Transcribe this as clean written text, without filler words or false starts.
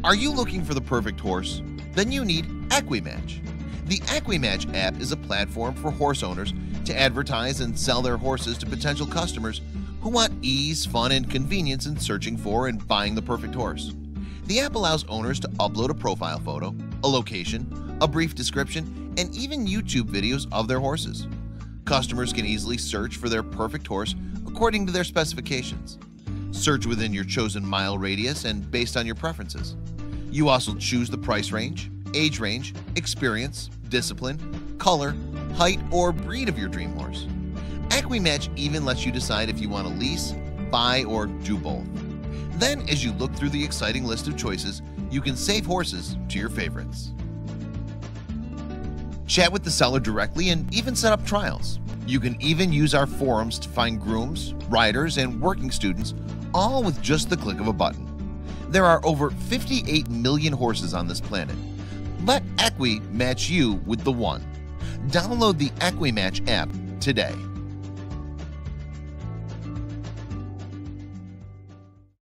Are you looking for the perfect horse? Then you need Equi Match. The Equi Match app is a platform for horse owners to advertise and sell their horses to potential customers who want ease, fun, and convenience in searching for and buying the perfect horse. The app allows owners to upload a profile photo, a location, a brief description, and even YouTube videos of their horses. Customers can easily search for their perfect horse according to their specifications. Search within your chosen mile radius and based on your preferences. You also choose the price range, age range, experience, discipline, color, height, or breed of your dream horse. Equi Match even lets you decide if you want to lease, buy, or do both. Then, as you look through the exciting list of choices, you can save horses to your favorites. Chat with the seller directly and even set up trials. You can even use our forums to find grooms, riders, and working students, all with just the click of a button. There are over 58 million horses on this planet. Let Equi match you with the one. Download the Equi Match app today.